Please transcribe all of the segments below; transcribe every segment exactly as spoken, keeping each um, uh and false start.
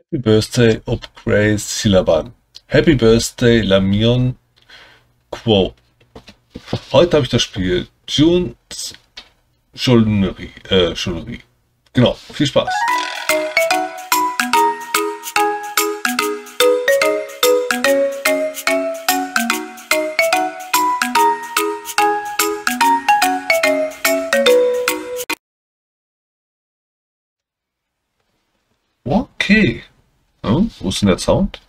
Happy Birthday Upgrade Silaban. Happy Birthday Lamion Quo. Heute habe ich das Spiel June's Jewelry. Äh, Jewelry. Genau, viel Spaß. Okay. Hm, wo ist denn der Sound?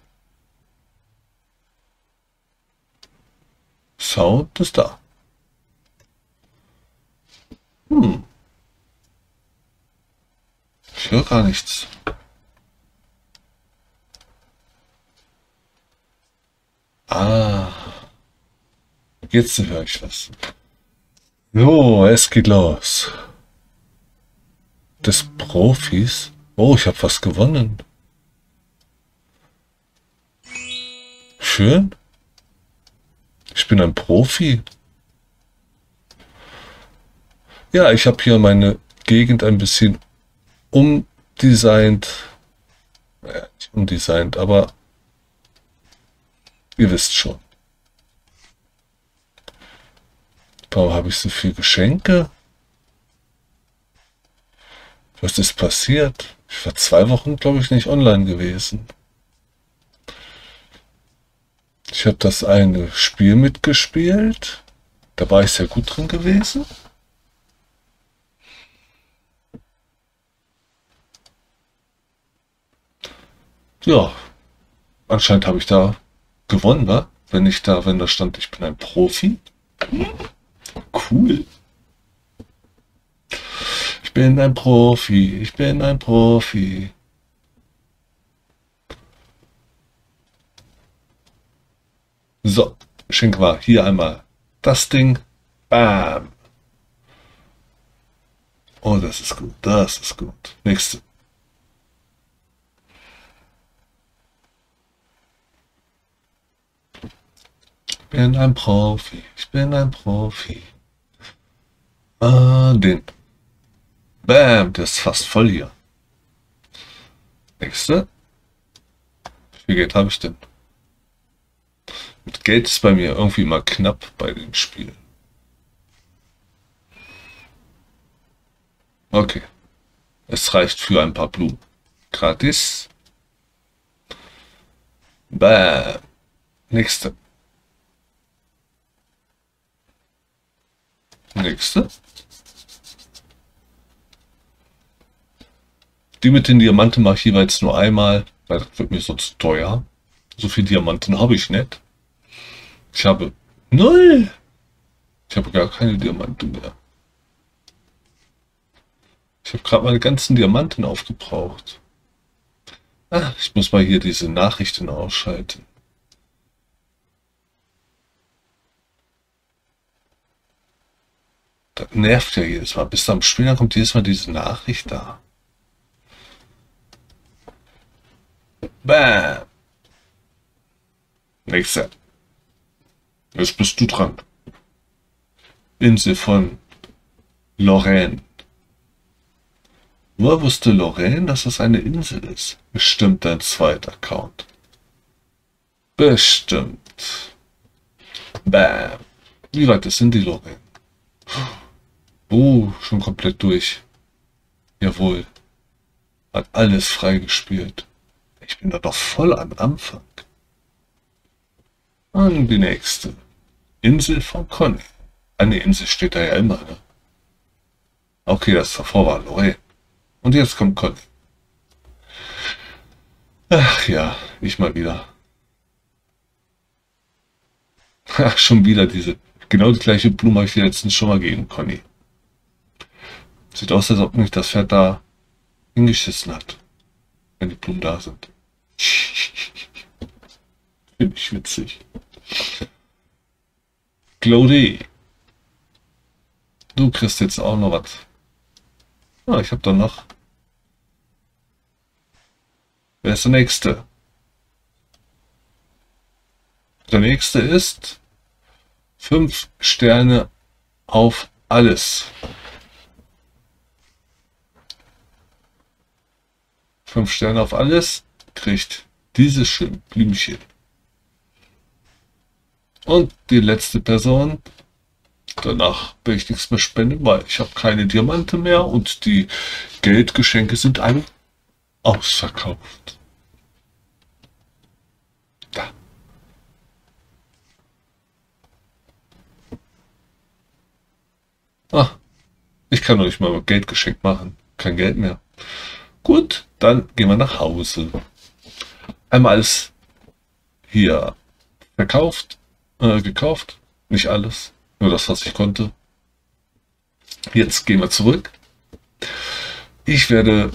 Sound ist da. Hm. Ich höre gar nichts. Ah. Jetzt höre ich was. So, es geht los. Des Profis. Oh, ich habe was gewonnen. Schön. Ich bin ein Profi. Ja, ich habe hier meine Gegend ein bisschen umdesignt. Naja, nicht umdesignt, aber ihr wisst schon. Warum habe ich so viele Geschenke? Was ist passiert? Ich war zwei Wochen, glaube ich, nicht online gewesen. Ich habe das eine Spiel mitgespielt. Da war ich sehr gut drin gewesen. Ja, anscheinend habe ich da gewonnen, wa? Wenn ich da, wenn da stand, ich bin ein Profi. Cool. Ich bin ein Profi, ich bin ein Profi. So, schenk mal hier einmal das Ding. Bam. Oh, das ist gut, das ist gut. Nächste. Ich bin ein Profi, ich bin ein Profi. Ah, den. Bam, der ist fast voll hier. Nächste. Wie viel Geld habe ich denn? Mit Geld ist bei mir irgendwie mal knapp bei den Spielen. Okay. Es reicht für ein paar Blumen. Gratis. Bam. Nächste. Nächste. Die mit den Diamanten mache ich jeweils nur einmal, weil das wird mir sonst teuer. So viele Diamanten habe ich nicht. Ich habe null. Ich habe gar keine Diamanten mehr. Ich habe gerade meine ganzen Diamanten aufgebraucht. Ah, ich muss mal hier diese Nachrichten ausschalten. Das nervt ja jedes Mal. Bis am Spiel, dann kommt jedes Mal diese Nachricht da. Bam. Nächster. Jetzt bist du dran. Insel von Lorraine. Woher wusste Lorraine, dass das eine Insel ist? Bestimmt dein zweiter Account. Bestimmt. Bam. Wie weit ist denn die Lorraine? Oh, schon komplett durch. Jawohl. Hat alles freigespielt. Ich bin da doch voll am Anfang. Und die nächste. Insel von Conny. Eine Insel steht da ja immer, ne? Okay, das davor war Lorraine. Und jetzt kommt Conny. Ach ja, ich mal wieder. Ach, schon wieder diese. Genau die gleiche Blume habe ich dir letztens schon mal gegeben, Conny. Sieht aus, als ob mich das Pferd da hingeschissen hat. Wenn die Blumen da sind. Finde ich witzig. Claudie. Du kriegst jetzt auch noch was. Ah, ich habe doch noch. Wer ist der Nächste? Der Nächste ist fünf Sterne auf alles. Fünf Sterne auf alles. kriegt dieses schöne Blümchen. Und die letzte Person, danach will ich nichts mehr spenden, weil ich habe keine Diamante mehr und die Geldgeschenke sind alle ausverkauft. Da. Ah, ich kann euch mal ein Geldgeschenk machen. Kein Geld mehr. Gut, dann gehen wir nach Hause. Einmal alles hier verkauft, äh, gekauft. Nicht alles, nur das, was ich konnte. Jetzt gehen wir zurück. Ich werde...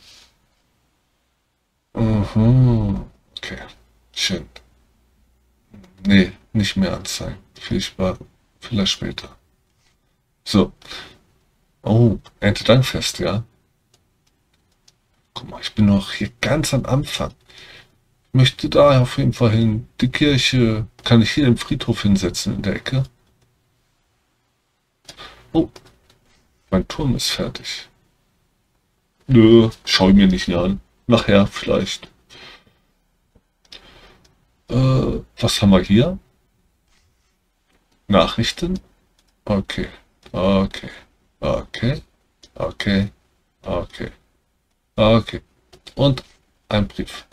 Uh-huh. Okay, schön. Nee, nicht mehr anzeigen. Vielleicht, vielleicht später. So. Oh, Erntedankfest, ja. Guck mal, ich bin noch hier ganz am Anfang. Ich möchte da auf jeden Fall hin. Die Kirche kann ich hier im Friedhof hinsetzen in der Ecke. Oh, mein Turm ist fertig. Nö, schau mir nicht an. Nachher vielleicht. Äh, was haben wir hier? Nachrichten? Okay, okay, okay, okay, okay, okay. Und ein Brief.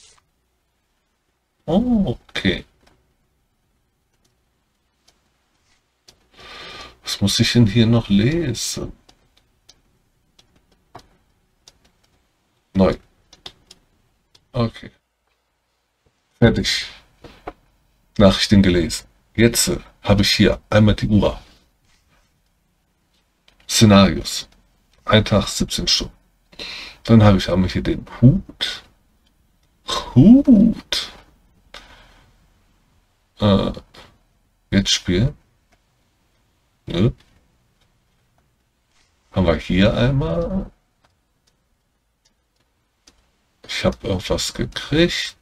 Oh, okay. Was muss ich denn hier noch lesen? Neu. Okay. Fertig. Nachrichten gelesen. Jetzt äh, habe ich hier einmal die Uhr. Szenarios. Ein Tag, siebzehn Stunden. Dann habe ich einmal hier den Hut. Hut. Äh, jetzt spielen. Nö. Haben wir hier einmal. Ich habe irgendwas gekriegt.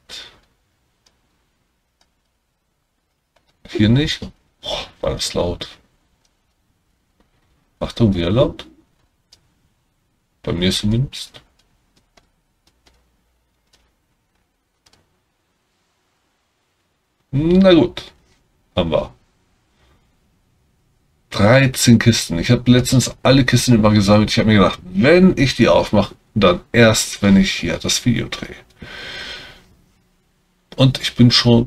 Hier nicht. Boah, war das laut. Achtung, wieder laut. Bei mir zumindest. Na gut. Haben wir. dreizehn Kisten. Ich habe letztens alle Kisten immer gesammelt. Ich habe mir gedacht, wenn ich die aufmache, dann erst, wenn ich hier das Video drehe. Und ich bin schon...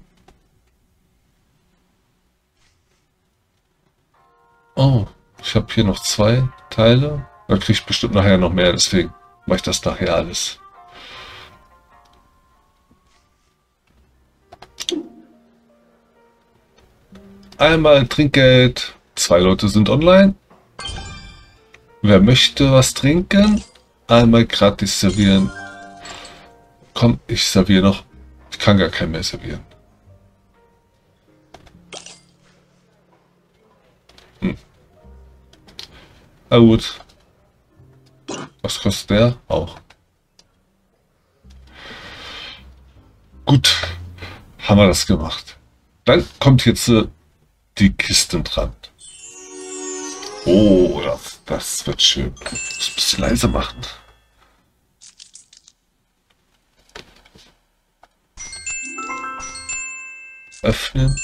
Oh, ich habe hier noch zwei Teile. Da kriege ich bestimmt nachher noch mehr, deswegen mache ich das nachher alles. Einmal Trinkgeld. Zwei Leute sind online. Wer möchte was trinken? Einmal gratis servieren. Komm, ich serviere noch. Ich kann gar kein mehr servieren. Hm. Na gut. Was kostet der? Auch. Gut. Haben wir das gemacht. Dann kommt jetzt äh, die Kisten dran. Oh, das, das wird schön. Ich muss ein bisschen leiser machen. Öffnen.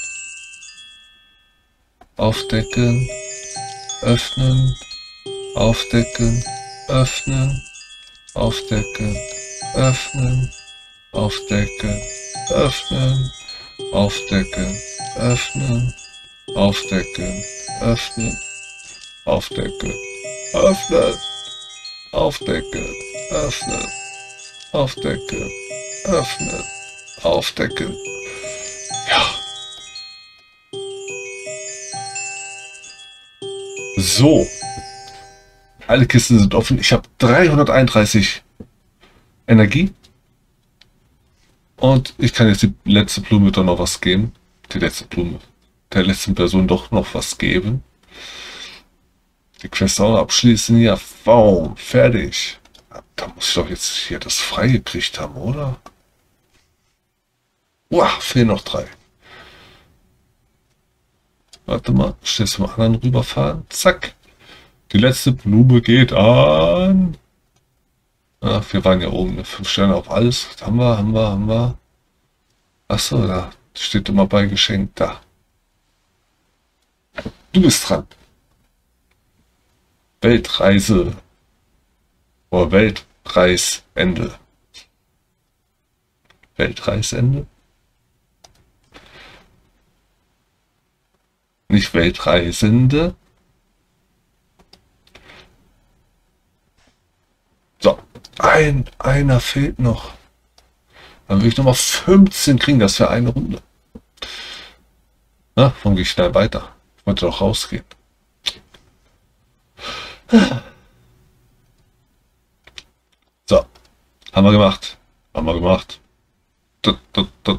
Aufdecken. Öffnen. Aufdecken. Öffnen. Aufdecken. Öffnen. Aufdecken. Öffnen. Aufdecken. Öffnen. Aufdecken. Öffnen. Aufdecken. Öffnen. Aufdecken. Öffnen. Aufdecken. Öffnen. Aufdecken. Ja. So. Alle Kisten sind offen. Ich habe dreihunderteinunddreißig Energie. Und ich kann jetzt die letzte Blume doch noch was geben. Die letzte Blume. Der letzten Person doch noch was geben. Die Quest auch abschließen. Ja, wow, fertig. Da muss ich doch jetzt hier das frei gekriegt haben, oder? Wow, fehlen noch drei. Warte mal, schnell zum anderen rüberfahren. Zack. Die letzte Blume geht an. Ja, wir waren ja oben, ne? fünf Sterne auf alles. Haben wir, haben wir, haben wir. Achso, da steht immer bei Geschenk da. Du bist dran. Weltreise. Oder Weltreisende. Weltreisende? Nicht Weltreisende. So, ein, einer fehlt noch. Dann will ich nochmal fünfzehn kriegen, das für eine Runde. Na, warum gehe ich schnell weiter? Ich wollte doch rausgehen. So, haben wir gemacht. Haben wir gemacht. Da, da, da.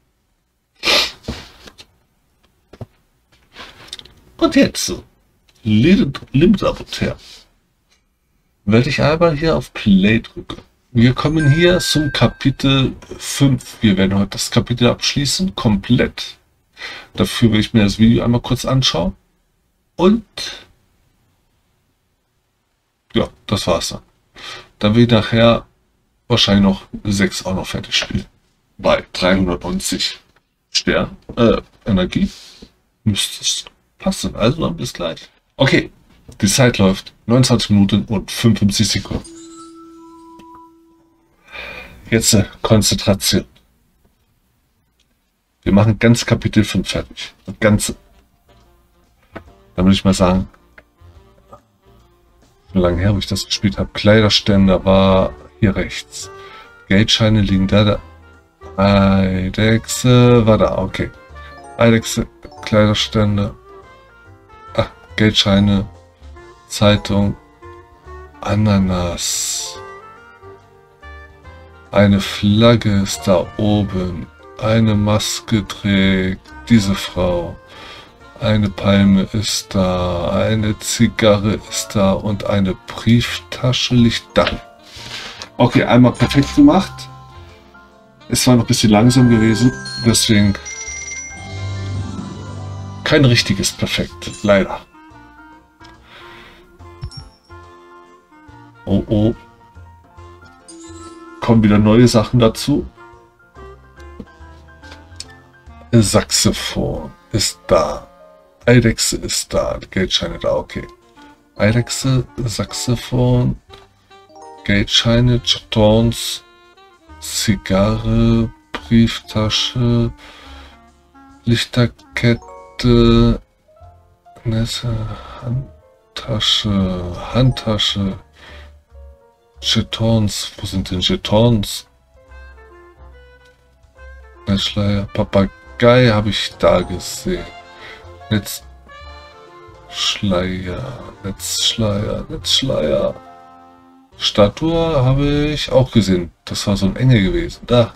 Und jetzt, Limit Saboteur. Werde ich einmal hier auf Play drücke. Wir kommen hier zum Kapitel fünf. Wir werden heute das Kapitel abschließen, komplett. Dafür will ich mir das Video einmal kurz anschauen. Und ja, das war's dann. Dann will ich nachher wahrscheinlich noch sechs auch noch fertig spielen. Bei dreihundertneunzig Stern, äh, Energie müsste es passen. Also dann bis gleich. Okay, die Zeit läuft neunundzwanzig Minuten und fünfundfünfzig Sekunden. Jetzt äh, Konzentration. Wir machen ganz Kapitel fünf fertig. Das Ganze. Da würde ich mal sagen, so lange her, wo ich das gespielt habe. Kleiderständer war hier rechts. Geldscheine liegen da. da. Eidechse war da. Okay. Eidechse, Kleiderstände. Ach, Geldscheine. Zeitung. Ananas. Eine Flagge ist da oben. Eine Maske trägt diese Frau. Eine Palme ist da. Eine Zigarre ist da. Und eine Brieftasche liegt da. Okay, einmal perfekt gemacht. Es war noch ein bisschen langsam gewesen. Deswegen kein richtiges Perfekt. Leider. Oh oh. Kommen wieder neue Sachen dazu. Saxophon ist da. Eidechse ist da. Geldscheine da. Okay. Eidechse, Saxophon, Geldscheine, Chatons, Zigarre, Brieftasche, Lichterkette, Nässe, Handtasche, Handtasche, Jetons. Wo sind denn Jetons? Netzschleier, Papagei habe ich da gesehen. Netzschleier, Netzschleier, Netzschleier. Statue habe ich auch gesehen. Das war so ein Engel gewesen. Da.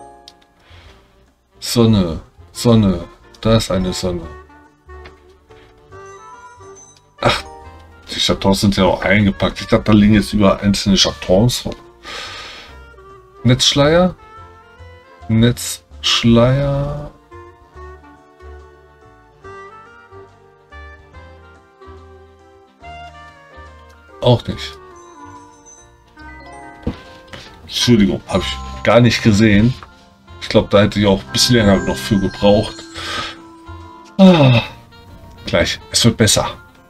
Sonne, Sonne. Da ist eine Sonne. Ach, die Chatons sind ja auch eingepackt. Ich dachte, da liegen jetzt über einzelne Chatons rum. Netzschleier. Netzschleier. Auch nicht. Entschuldigung, habe ich gar nicht gesehen. Ich glaube, da hätte ich auch ein bisschen länger noch für gebraucht. Ah, gleich, es wird besser.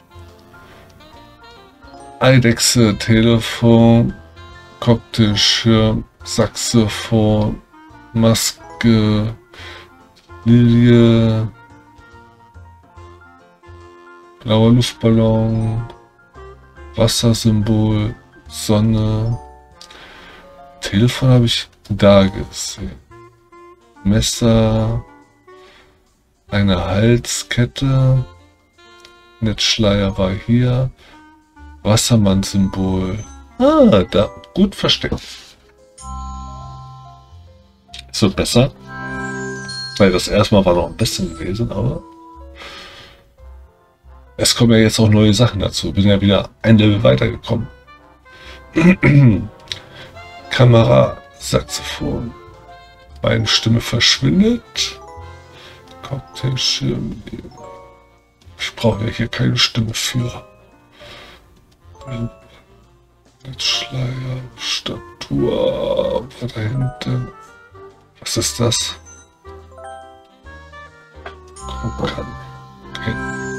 Eidechse, Telefon, Cocktailschirm, Saxophon, Maske, Lilie, blauer Luftballon, Wassersymbol, Sonne. Telefon habe ich da gesehen. Messer, eine Halskette, Netzschleier war hier, Wassermann-Symbol. Ah, da, gut versteckt. Es wird besser, weil das erstmal war noch ein bisschen gewesen, aber es kommen ja jetzt auch neue Sachen dazu. Bin ja wieder ein Level weitergekommen. Kamera, Saxophon. Meine Stimme verschwindet. Cocktailschirm. Ich brauche ja hier keine Stimme für. Schleier, Statur, da hinten. Was ist das? Okay.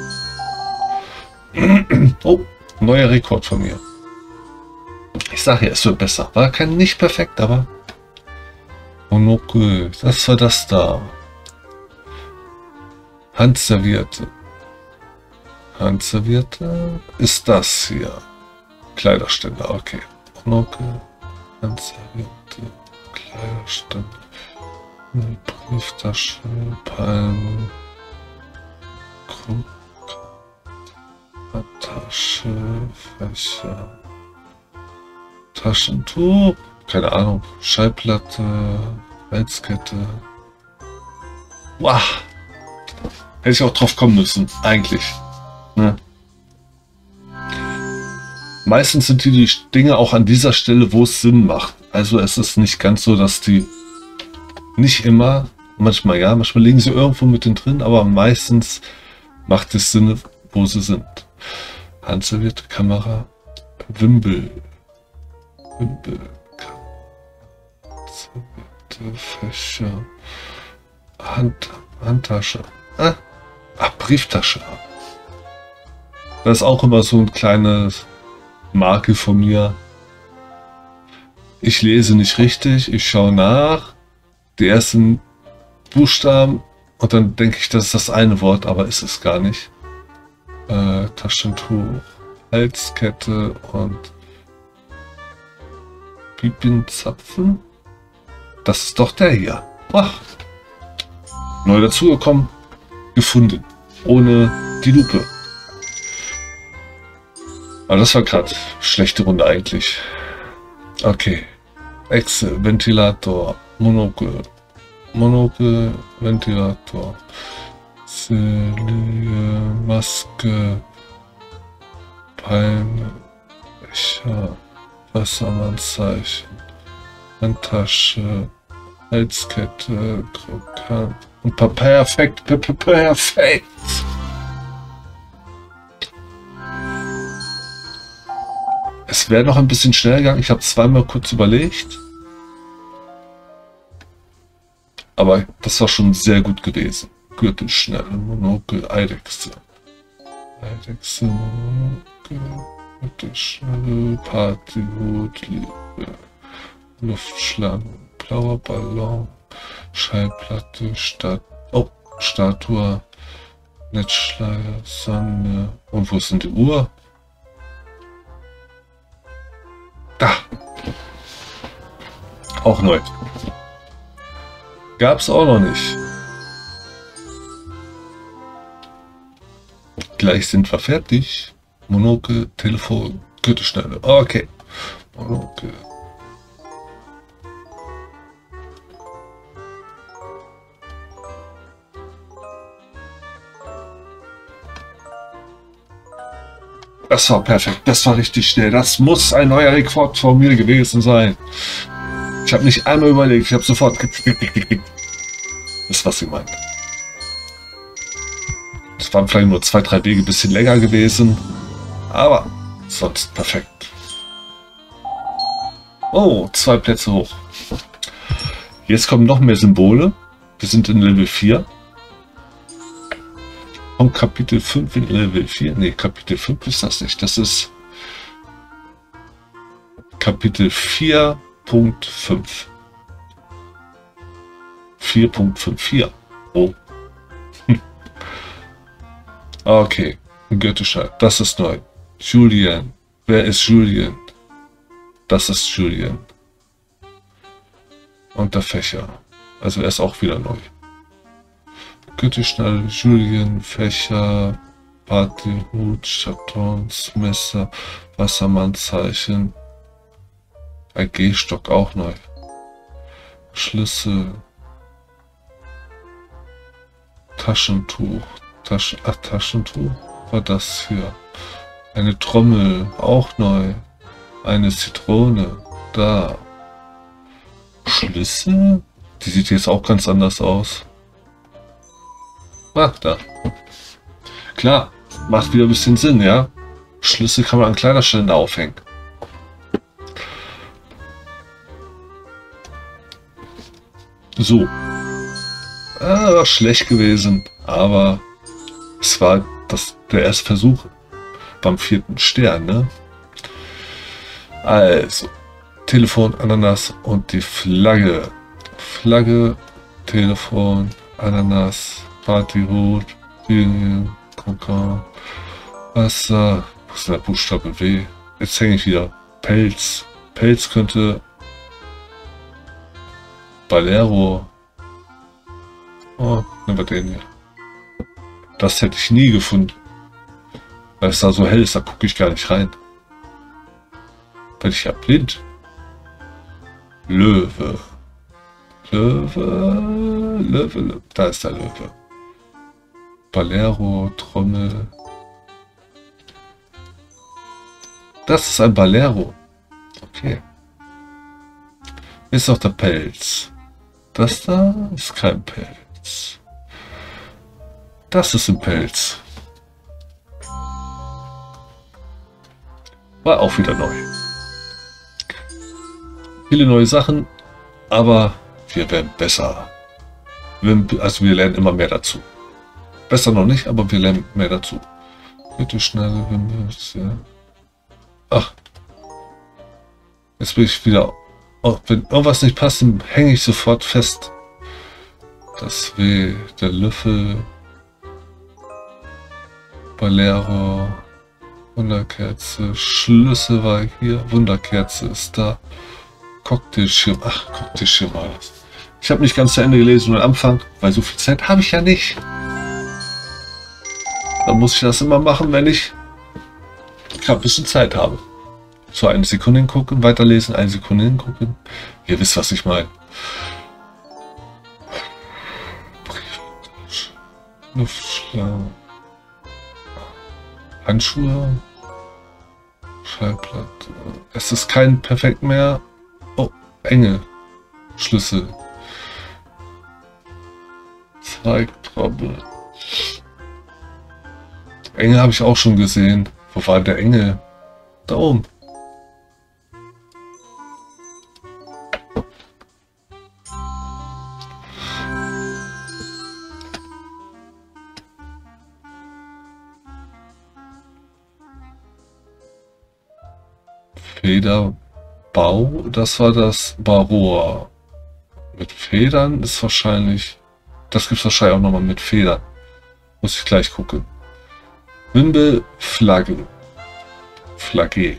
Oh, neuer Rekord von mir. Ich sage ja, es wird besser. War kein nicht perfekt, aber Monokel, das war das da. Handservierte. Handservierte ist das hier. Kleiderständer, okay. Monokel, Handservierte, Kleiderständer, eine Brieftasche, Palmen, Krug, Tasche, Fächer, Taschentuch, keine Ahnung, Schallplatte, Halskette. Wow. Hätte ich auch drauf kommen müssen, eigentlich. Ne? Meistens sind die, die Dinge auch an dieser Stelle, wo es Sinn macht. Also es ist nicht ganz so, dass die nicht immer, manchmal ja, manchmal liegen sie irgendwo mitten drin, aber meistens macht es Sinn, wo sie sind. Handservierte Kamera, Wimbel, Wimbel, Handservierte Fächer, Hand, Handtasche, ah, ach, Brieftasche. Das ist auch immer so ein kleines Makel von mir. Ich lese nicht richtig, ich schaue nach, die ersten Buchstaben und dann denke ich, das ist das eine Wort, aber ist es gar nicht. Äh, Taschentuch, Halskette und Pipienzapfen. Das ist doch der hier. Ach. Neu dazugekommen, gefunden, ohne die Lupe. Aber das war gerade schlechte Runde eigentlich. Okay. Echse, Ventilator, Monokel, Monokel, Ventilator, Zelie, Maske, Palme, Becher, Wassermannzeichen, Handtasche, Halskette, Krokant und perfekt, perfekt. Es wäre noch ein bisschen schneller gegangen. Ich habe zweimal kurz überlegt. Aber das war schon sehr gut gewesen. Gürtelschnelle, Monokel, Eidechse. Eidechse, Monokel, Gürtelschnelle, Partyhut, Liebe, Luftschlange, blauer Ballon, Schallplatte, Stat oh, Statue, Netzschleier, Sonne. Und wo ist denn die Uhr? Da. Auch neu. Gab's auch noch nicht. Gleich sind wir fertig. Monokel, Telefon, Gürtelschnelle. Okay. Monokel. Das war perfekt, das war richtig schnell. Das muss ein neuer Rekord von mir gewesen sein. Ich habe nicht einmal überlegt, ich habe sofort... Das ist, was sie meint. Es waren vielleicht nur zwei, drei Wege ein bisschen länger gewesen. Aber sonst perfekt. Oh, zwei Plätze hoch. Jetzt kommen noch mehr Symbole. Wir sind in Level vier. Von Kapitel fünf in Level vier. Ne, Kapitel fünf ist das nicht. Das ist Kapitel vier Punkt fünf. vier Punkt fünfundfünfzig. Oh. Hm. Okay. Göttischer. Das ist neu. Julian. Wer ist Julian? Das ist Julian. Und der Fächer. Also er ist auch wieder neu. Gürtelschnelle, Julien, Fächer, Partyhut, Chatons, Messer, Wassermannzeichen, ein Gehstock auch neu, Schlüssel, Taschentuch, Taschen, ach, Taschentuch war das hier, eine Trommel auch neu, eine Zitrone, da, Schlüssel, die sieht jetzt auch ganz anders aus. Ach, da. Klar, macht wieder ein bisschen Sinn, ja? Schlüssel kann man an Kleiderständer aufhängen. So. Ah, war schlecht gewesen, aber es war das, der erste Versuch beim vierten Stern, ne? Also, Telefon, Ananas und die Flagge. Flagge, Telefon, Ananas, Partyrot, Kokon, Wasser, wo ist der Buchstabe W? Jetzt hänge ich wieder. Pelz. Pelz könnte Balero. Oh, nehmen wir den hier. Das hätte ich nie gefunden. Weil es da so hell ist, da gucke ich gar nicht rein. Bin ich ja blind. Löwe. Löwe. Löwe, Löwe. Da ist der Löwe. Balero, Trommel. Das ist ein Balero. Okay. Ist auch der Pelz. Das da ist kein Pelz. Das ist ein Pelz. War auch wieder neu. Viele neue Sachen, aber wir werden besser. Also wir lernen immer mehr dazu. Besser noch nicht, aber wir lernen mehr dazu. Bitte schnell. Ach. Jetzt bin ich wieder. Oh, wenn irgendwas nicht passt, dann hänge ich sofort fest. Das W, der Löffel. Balero. Wunderkerze. Schlüssel war hier. Wunderkerze ist da. Cocktailschirm. Ach, Cocktailschirm war das. Ich habe nicht ganz zu Ende gelesen, nur am Anfang, weil so viel Zeit habe ich ja nicht. Dann muss ich das immer machen, wenn ich gerade ein bisschen Zeit habe. So, eine Sekunde hingucken, weiterlesen, eine Sekunde hingucken. Ihr wisst, was ich meine. Luftschlag. Handschuhe. Schallplatte. Es ist kein Perfekt mehr. Oh, enge Schlüssel. Zeigtrommel. Engel habe ich auch schon gesehen. Wo war der Engel? Da oben. Federbau, das war das Baroa. Mit Federn ist wahrscheinlich, das gibt es wahrscheinlich auch nochmal mit Federn. Muss ich gleich gucken. Wimbel, Flagge. Flagge.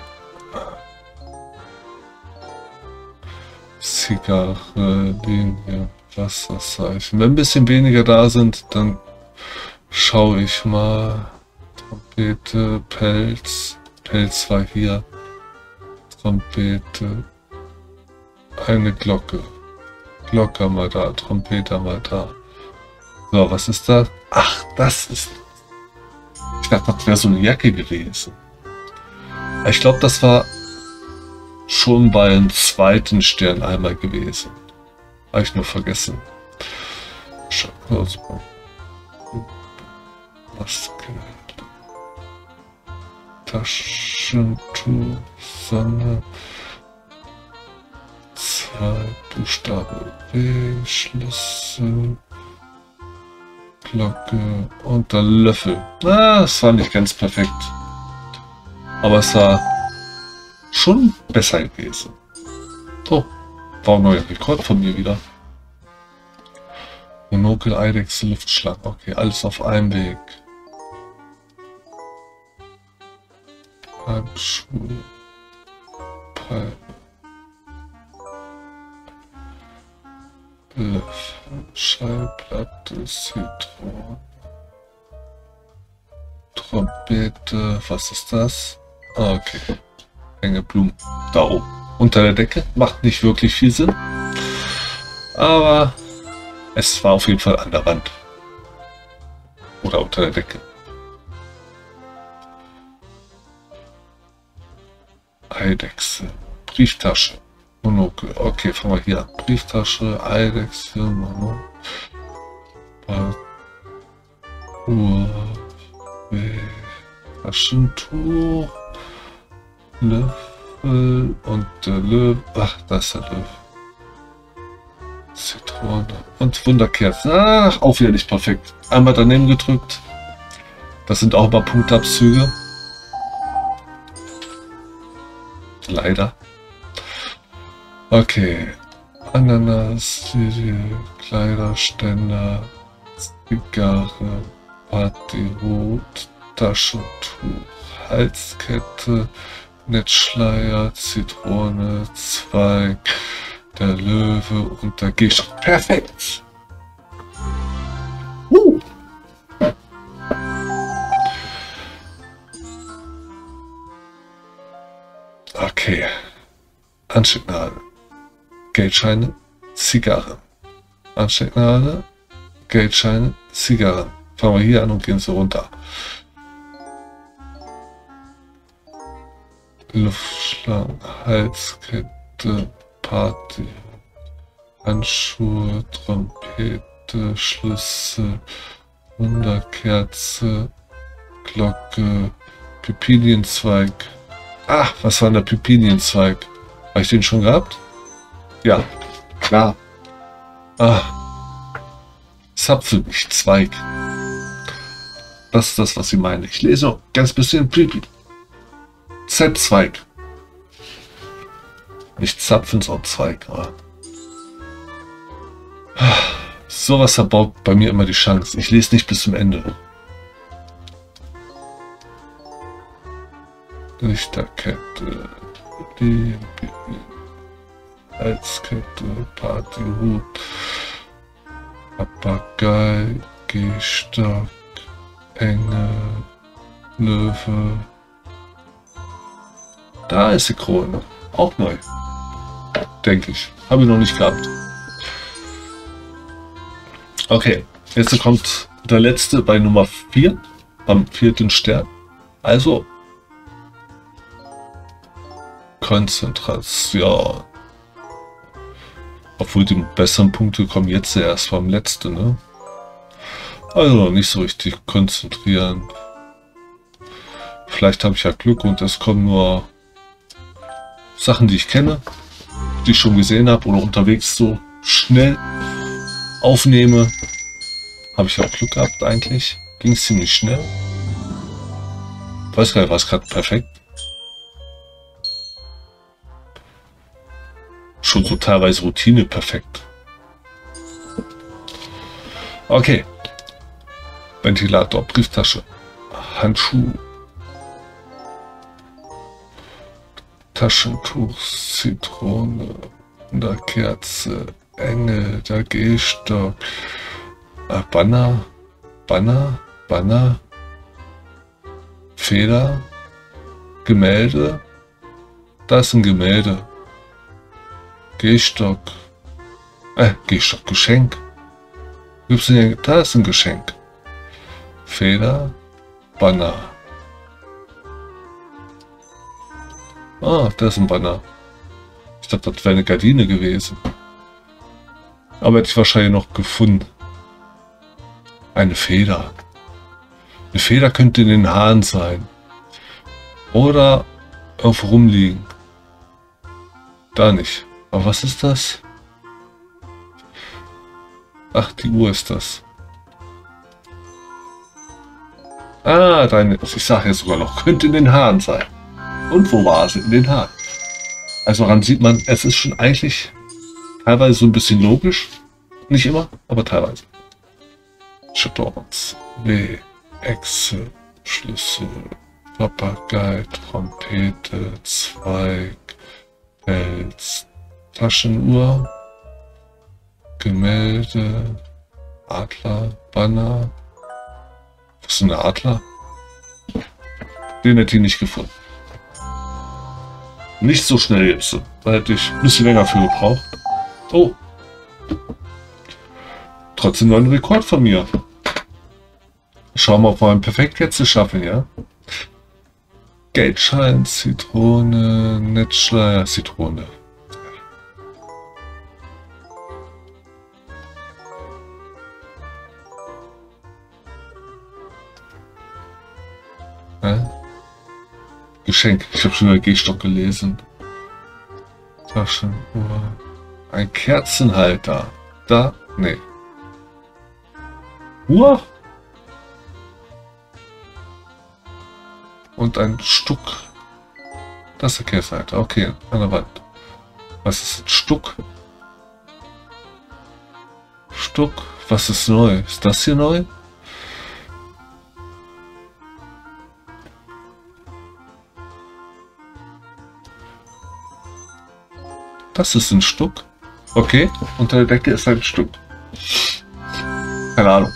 Zigarre, Linie, Wasserzeichen. Wenn ein bisschen weniger da sind, dann schaue ich mal. Trompete, Pelz. Pelz war hier. Trompete. Eine Glocke. Glocke mal da, Trompete mal da. So, was ist das? Ach, das ist... Ich dachte, das wäre so eine Jacke gewesen. Ich glaube, das war schon beim zweiten Stern einmal gewesen. Habe ich nur vergessen. Maske. Taschentuch, Sonne. Zwei Buchstaben B, Schlüssel. Glocke und der Löffel. Ah, es war nicht ganz perfekt. Aber es war schon besser gewesen. Oh, war ein neuer Rekord von mir wieder. Monokel, Eidechse, Luftschlag. Okay, alles auf einem Weg. Halbschuhe. Palme. Löffel, Schallplatte, Zitron, Trompete, was ist das? Ah, okay. Enge Blumen. Da oben. Unter der Decke. Macht nicht wirklich viel Sinn. Aber es war auf jeden Fall an der Wand. Oder unter der Decke. Eidechse. Brieftasche. Monokel. Okay, fangen wir hier an. Brieftasche, Eidechse, Monokel. Uhr. Taschentuch. Löffel und der Löwe. Ach, das ist der Löwe. Zitrone und Wunderkerzen. Ach, auch wieder nicht perfekt. Einmal daneben gedrückt. Das sind auch mal Punktabzüge. Leider. Okay. Ananas, Kleiderständer, Zigarre, Partyhut, Taschentuch, Halskette, Netzschleier, Zitrone, Zweig, der Löwe und der Gisch. Perfekt! Uh. Okay. Anstecknadel, Geldscheine, Zigarren. Anstecknadel, Geldscheine, Zigarren. Fangen wir hier an und gehen so runter. Luftschlangen, Halskette, Party, Handschuhe, Trompete, Schlüssel, Wunderkerze, Glocke, Pipinienzweig. Ach, was war denn der Pipinienzweig? Habe ich den schon gehabt? Ja, klar. Ah, Zapfen, nicht Zweig. Das ist das, was sie meinen. Ich lese noch ganz bisschen Pipi. Z-Zweig. Nicht Zapfen, sondern Zweig. Aber sowas verbaut bei mir immer die Chance. Ich lese nicht bis zum Ende. Lichterkette, die Halskette, Partyhut, Papagei, Gehstock, Engel, Löwe. Da ist die Krone. Auch neu. Denke ich. Habe ich noch nicht gehabt. Okay, jetzt kommt der letzte bei Nummer vier. Am vierten Stern. Also Konzentration. Obwohl die besseren Punkte kommen jetzt erst beim letzten, ne? Also nicht so richtig konzentrieren. Vielleicht habe ich ja Glück und es kommen nur Sachen, die ich kenne, die ich schon gesehen habe oder unterwegs so schnell aufnehme. Habe ich auch Glück gehabt eigentlich. Ging es ziemlich schnell. Weiß gar nicht, war es gerade perfekt. Schon so teilweise Routine perfekt. Okay. Ventilator, Brieftasche, Handschuh, Taschentuch, Zitrone, der Kerze, Engel, der Gehstock, äh, Banner, Banner, Banner, Feder, Gemälde, da ist ein Gemälde. Gehstock. Äh, Gehstock, Geschenk. Gibt's denn hier? Da ist ein Geschenk. Feder, Banner. Ah, da ist ein Banner. Ich dachte, das wäre eine Gardine gewesen. Aber hätte ich wahrscheinlich noch gefunden. Eine Feder. Eine Feder könnte in den Haaren sein. Oder irgendwo rumliegen. Da nicht. Aber was ist das? Ach, die Uhr ist das. Ah, deine, ich sage ja sogar noch, könnte in den Haaren sein. Und wo war es? In den Haaren. Also daran sieht man, es ist schon eigentlich teilweise so ein bisschen logisch. Nicht immer, aber teilweise. Chardons, W, Echse, Schlüssel, Papagei, Trompete, Zweig, Pelz, Taschenuhr, Gemälde, Adler, Banner. Was ist ein Adler? Den hätte ich nicht gefunden. Nicht so schnell jetzt. Da hätte ich ein bisschen länger für gebraucht. Oh. Trotzdem noch ein Rekord von mir. Schauen wir, ob wir ein perfekt jetzt schaffen, ja? Geldschein, Zitrone, Netzschleier, Zitrone. Ja? Geschenk. Ich habe schon mal Gehstock gelesen. Taschenuhr. Ein Kerzenhalter. Da? Nee. Uhr. Und ein Stuck. Das ist der Kehrseite. Okay, an der Wand. Was ist ein Stuck? Stuck. Was ist neu? Ist das hier neu? Das ist ein Stuck. Okay, unter der Decke ist ein Stuck. Keine Ahnung.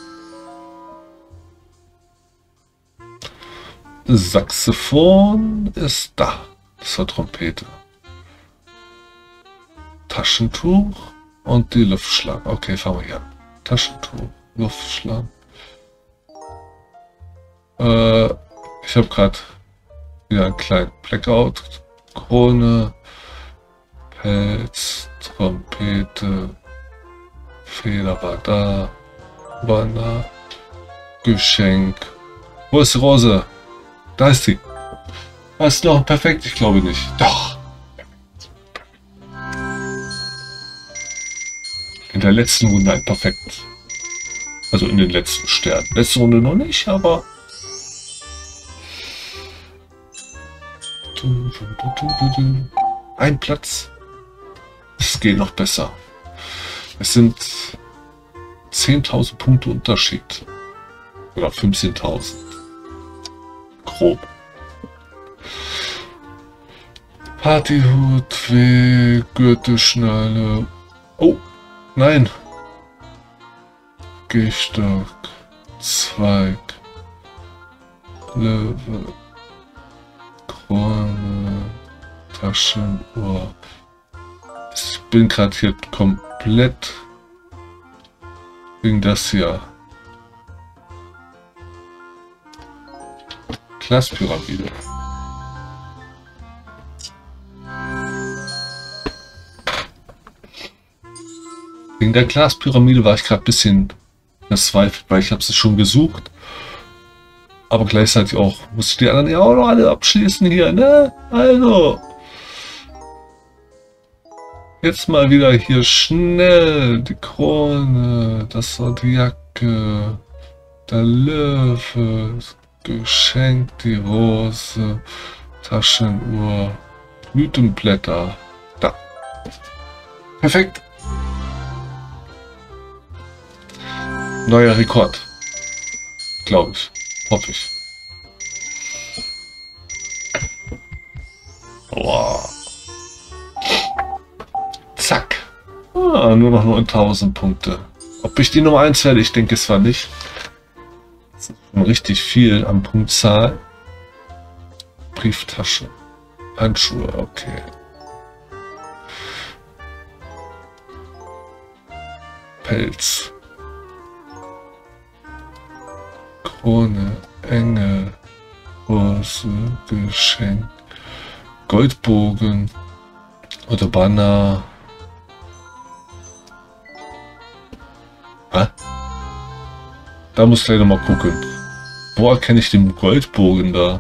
Saxophon ist da. Das war Trompete. Taschentuch und die Luftschlange. Okay, fangen wir hier an. Taschentuch, Luftschlange. Äh, ich habe gerade wieder einen kleinen Blackout. Krone, Pelz, Trompete, Feder war da, Banner, Geschenk. Wo ist die Rose? Da ist sie. Da ist noch perfekt, ich glaube nicht. Doch. In der letzten Runde ein Perfekt. Also in den letzten Sternen. Letzte Runde noch nicht, aber... Ein Platz. Es geht noch besser. Es sind zehntausend Punkte Unterschied. Oder fünfzehntausend. Grob. Partyhut, W, Gürtelschnalle. Oh, nein. Gehstock, Zweig, Löwe, Krone, Taschenuhr. Ich bin gerade hier komplett wegen das hier. Glaspyramide. Wegen der Glaspyramide war ich gerade ein bisschen verzweifelt, weil ich habe sie schon gesucht. Aber gleichzeitig auch muss ich die anderen ja auch noch alle abschließen hier, ne? Also. Jetzt mal wieder hier schnell die Krone, das war die Jacke, der Löwe, das Geschenk, die Rose, Taschenuhr, Blütenblätter. Da. Perfekt. Neuer Rekord. Glaube ich. Hoffe ich. Wow. Zack. Ah, nur noch neuntausend Punkte. Ob ich die Nummer eins werde, ich denke es zwar nicht. Das ist schon richtig viel an Punktzahl. Brieftasche. Handschuhe, okay. Pelz. Krone, Engel, Rose, Geschenk, Goldbogen oder Banner. Hä? Da muss ich gleich noch mal gucken. Wo erkenne ich den Goldbogen da?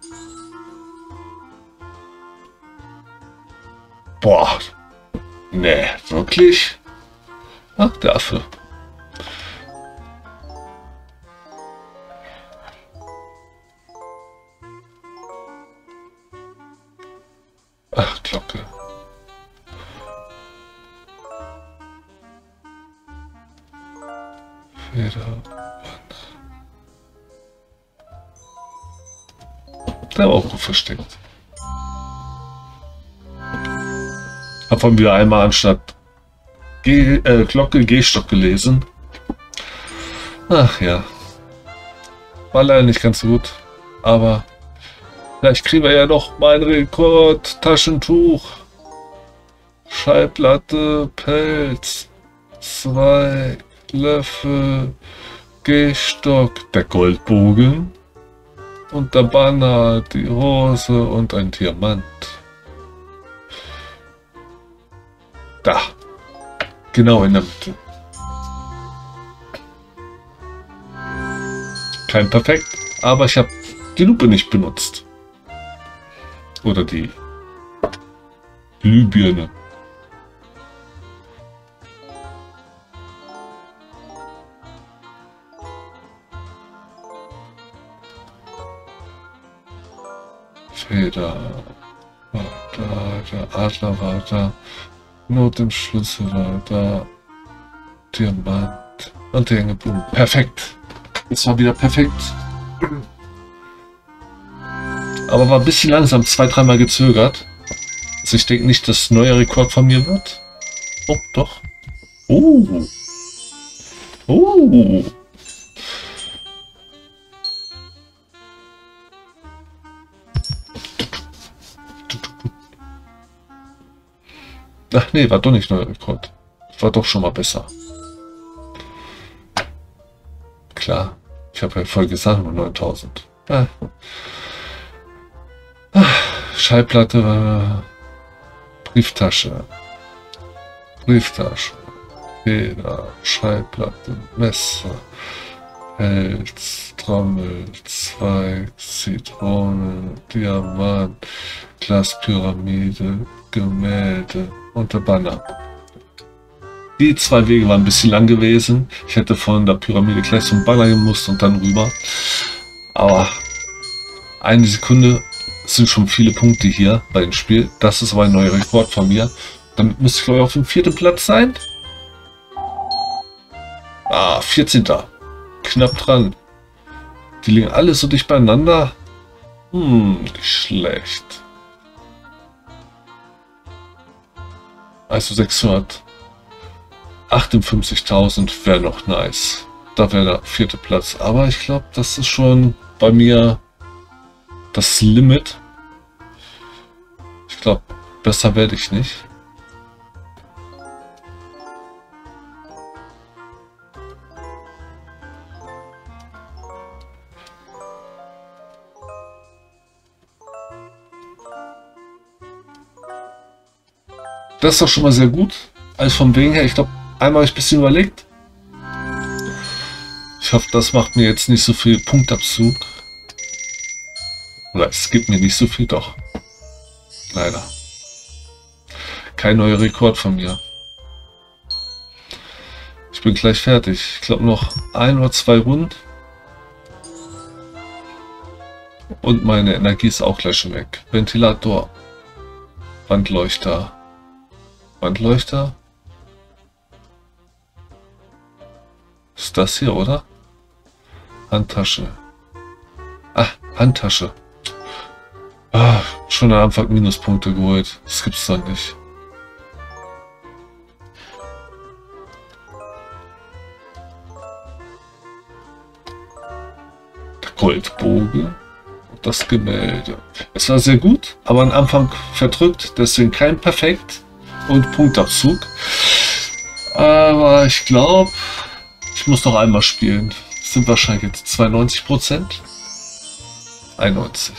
Boah. Nee, wirklich? Ach, der Affe. Ach, Glocke. Feder. Der war auch gut versteckt. Hab von wieder einmal anstatt G äh, Glocke Gehstock gelesen. Ach ja. War leider nicht ganz so gut. Aber vielleicht kriegen wir ja noch meinen Rekord. Taschentuch. Schallplatte. Pelz. Zweig. Löffel. Gehstock. Der Goldbogen. Und der Banner. Die Rose und ein Diamant. Da. Genau in der Mitte. Kein Perfekt, aber ich habe die Lupe nicht benutzt. Oder die Glühbirne. Feder. War da, der Adler war da. Not im Schlüssel war da. Diamant. Und der Hängeblumen. Perfekt. Es war wieder perfekt. Aber war ein bisschen langsam. Zwei, dreimal gezögert. Also ich denke nicht, dass ein neuer Rekord von mir wird. Oh, doch. Oh. Oh. Ach nee, war doch nicht neuer Rekord. War doch schon mal besser. Klar, ich habe ja voll gesagt nur neuntausend. Ah. Ah. Schallplatte, Brieftasche, Brieftasche, Feder, Schallplatte, Messer, Pelz, Trommel, Zweig, Zitrone, Diamant, Glaspyramide, Gemälde und der Banner. Die zwei Wege waren ein bisschen lang gewesen. Ich hätte von der Pyramide gleich zum Banner gemusst und dann rüber. Aber eine Sekunde sind schon viele Punkte hier bei dem Spiel. Das ist aber ein neuer Rekord von mir. Damit müsste ich glaube ich auf dem vierten Platz sein. Ah, vierzehnter Knapp dran. Die liegen alle so dicht beieinander. Hm, nicht schlecht. Also sechshundertachtundfünfzigtausend wäre noch nice. Da wäre der vierte Platz. Aber ich glaube, das ist schon bei mir das Limit. Ich glaube, besser werde ich nicht. Das ist doch schon mal sehr gut. Also vom Wegen her, ich glaube, einmal habe ich ein bisschen überlegt. Ich hoffe, das macht mir jetzt nicht so viel Punktabzug. Oder es gibt mir nicht so viel, doch. Leider. Kein neuer Rekord von mir. Ich bin gleich fertig. Ich glaube noch ein oder zwei Runden. Und meine Energie ist auch gleich schon weg. Ventilator. Wandleuchter. Wandleuchter. Ist das hier, oder? Handtasche. Ah, Handtasche. Ah, schon am Anfang Minuspunkte geholt. Das gibt's doch nicht. Der Goldbogen. Und das Gemälde. Es war sehr gut, aber am Anfang verdrückt. Deswegen kein Perfekt. Und Punktabzug. Aber ich glaube, ich muss noch einmal spielen. Das sind wahrscheinlich jetzt zweiundneunzig Prozent. einundneunzig.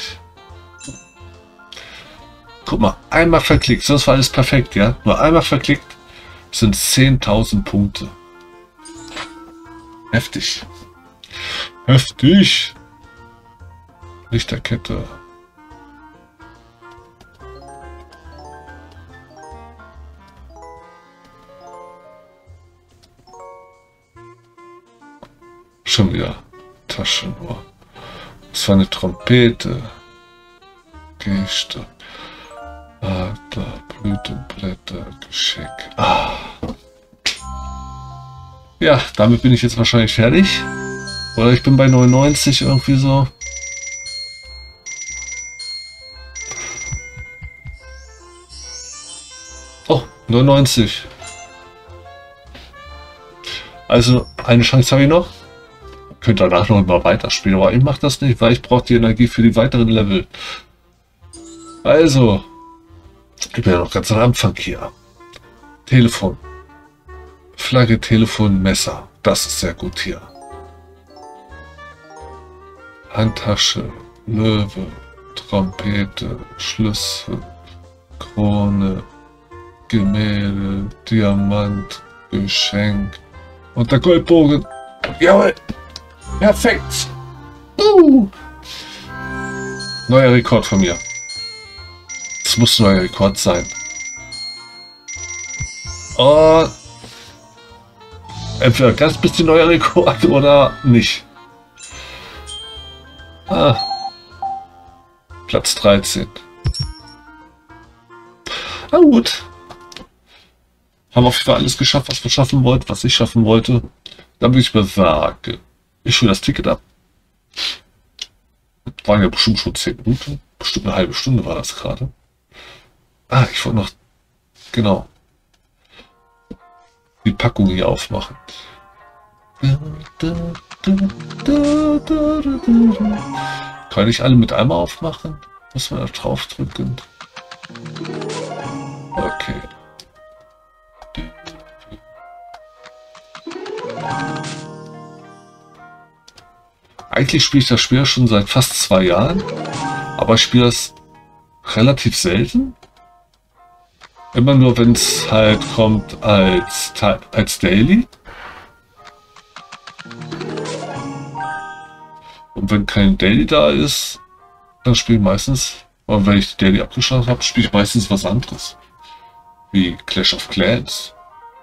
Guck mal, einmal verklickt. Das war alles perfekt, ja? Nur einmal verklickt sind zehntausend Punkte. Heftig. Heftig. Lichterkette. Schon wieder Tasche nur. Das war eine Trompete. Geste. Adler, Blütenblätter, Geschick. Ah. Ja, damit bin ich jetzt wahrscheinlich fertig. Oder ich bin bei neunundneunzig irgendwie so. Oh, neunundneunzig. Also eine Chance habe ich noch. Könnt danach noch mal weiterspielen, aber ich mache das nicht, weil ich brauche die Energie für die weiteren Level. Also, ich bin ja noch ganz am Anfang hier. Telefon. Flagge, Telefon, Messer. Das ist sehr gut hier. Handtasche, Löwe, Trompete, Schlüssel, Krone, Gemälde, Diamant, Geschenk und der Goldbogen. Jawohl! Perfekt! Uh. Neuer Rekord von mir. Das muss ein neuer Rekord sein. Oh. Entweder ganz bisschen neuer Rekord oder nicht. Ah. Platz dreizehn. Na gut. Haben auf jeden Fall alles geschafft, was wir schaffen wollten, was ich schaffen wollte. Dann würde ich mal sagen, ich hole das Ticket ab. Waren ja bestimmt schon zehn Minuten. Bestimmt eine halbe Stunde war das gerade. Ah, ich wollte noch, genau, die Packung hier aufmachen. Kann ich alle mit einmal aufmachen? Muss man da drauf drücken? Okay. Eigentlich spiele ich das Spiel schon seit fast zwei Jahren, aber ich spiele es relativ selten. Immer nur, wenn es halt kommt als, als Daily. Und wenn kein Daily da ist, dann spiele ich meistens, oder wenn ich die Daily abgeschlossen habe, spiele ich meistens was anderes. Wie Clash of Clans.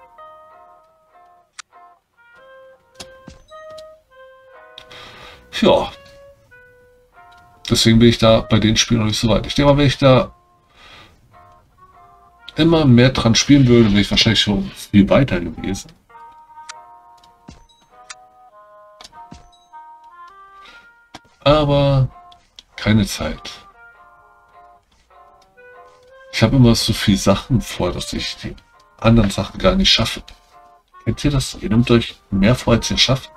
Ja. Deswegen bin ich da bei den Spielen noch nicht so weit. Ich denke mal, wenn ich da immer mehr dran spielen würde, wäre ich wahrscheinlich schon viel weiter gewesen. Aber keine Zeit. Ich habe immer so viele Sachen vor, dass ich die anderen Sachen gar nicht schaffe. Kennt ihr das? Ihr nehmt euch mehr vor, als ihr schafft.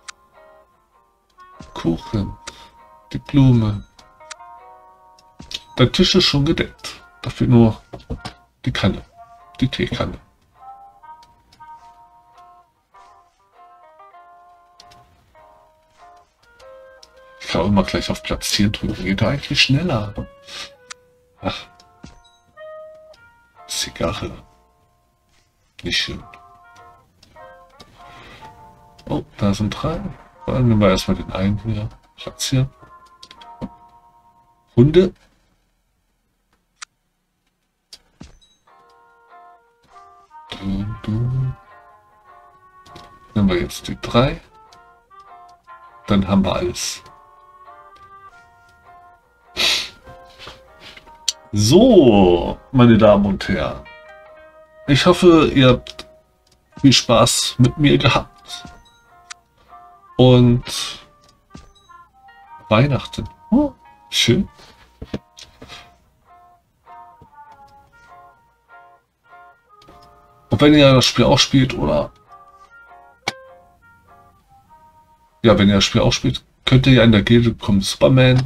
Kuchen, die Blume. Der Tisch ist schon gedeckt. Dafür nur die Kanne, die Teekanne. Ich kann auch immer gleich auf Platzieren drücken. Geht da eigentlich schneller. Ach. Zigarre. Nicht schön. Oh, da sind drei. Dann nehmen wir erstmal den einen hier. Platzieren. Hunde. Nehmen wir jetzt die drei. Dann haben wir alles. So, meine Damen und Herren. Ich hoffe, ihr habt viel Spaß mit mir gehabt. Und Weihnachten. Oh, schön. Und wenn ihr das Spiel auch spielt, oder? Ja, wenn ihr das Spiel auch spielt, könnt ihr ja in der Gilde kommen. Superman.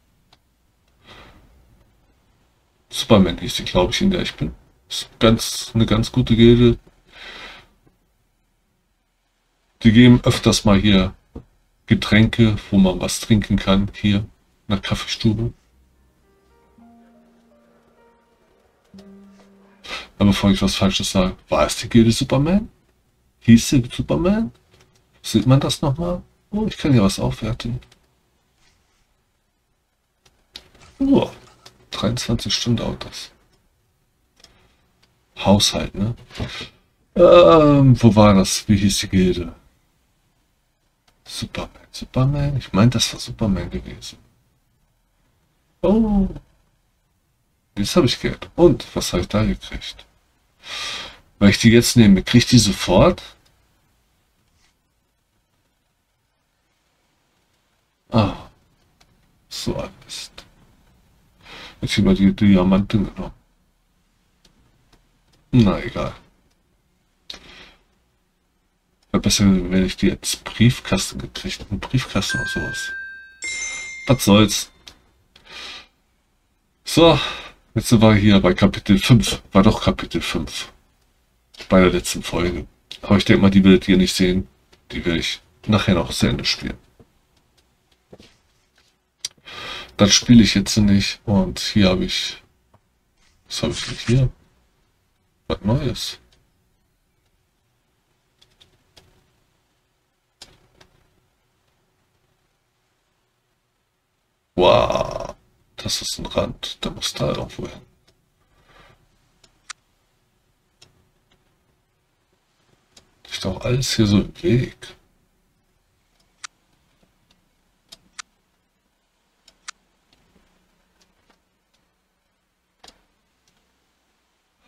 Superman hieß die, glaube ich, in der ich bin. Ist ganz, eine ganz gute Gilde. Die geben öfters mal hier Getränke, wo man was trinken kann. Hier in der Kaffeestube. Aber bevor ich was Falsches sage, war es die Gilde Superman? Hieß sie Superman? Sieht man das nochmal? Oh, ich kann ja was aufwerten. Oh, dreiundzwanzig Stunden dauert das. Haushalt, ne? Ähm, wo war das? Wie hieß die Gilde? Superman. Superman? Ich meinte, das war Superman gewesen. Oh. Jetzt habe ich Geld. Und, was habe ich da gekriegt? Weil ich die jetzt nehme, kriege ich die sofort? Ah. So ein Mist. Jetzt hier mal die Diamanten genommen. Na, egal. Wäre besser, wenn ich die jetzt Briefkasten gekriegt. Ein Briefkasten oder sowas. Was soll's. So, jetzt sind wir hier bei Kapitel fünf. War doch Kapitel fünf. Bei der letzten Folge. Aber ich denke mal, die werdet ihr nicht sehen. Die werde ich nachher noch zu Ende spielen. Das spiele ich jetzt nicht. Und hier habe ich... Was habe ich denn hier? Was Neues. Wow. Das ist ein Rand. Der muss da irgendwo hin. Ist doch alles hier so im Weg.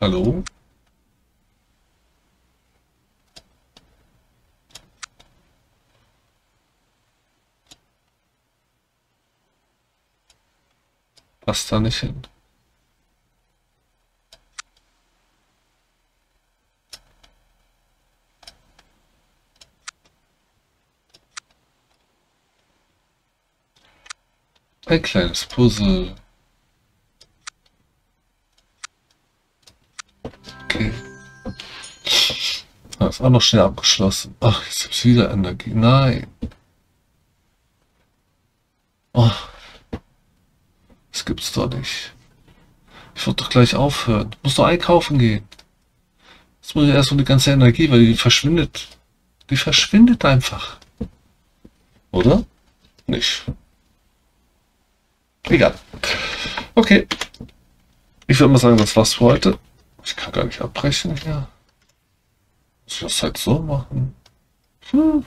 Hallo? Passt da nicht hin. Ein kleines Puzzle. Okay. Das ist auch noch schnell abgeschlossen. Ach, jetzt ist wieder Energie. Nein. Oh. Das gibt's doch nicht. Ich wollte doch gleich aufhören. Ich muss doch einkaufen gehen. Jetzt muss ich erst mal die ganze Energie, weil die verschwindet. Die verschwindet einfach. Oder? Nicht. Egal. Okay. Ich würde mal sagen, das war's für heute. Ich kann gar nicht abbrechen hier. Muss ich das halt so machen? Hm.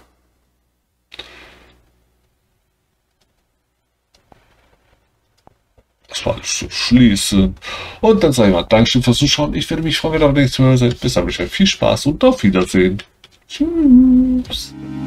Das war alles zu schließen. Und dann sage ich mal Dankeschön fürs Zuschauen. Ich werde mich freuen, wenn ihr beim nächsten Mal seid. Bis dann, viel Spaß und auf Wiedersehen. Tschüss.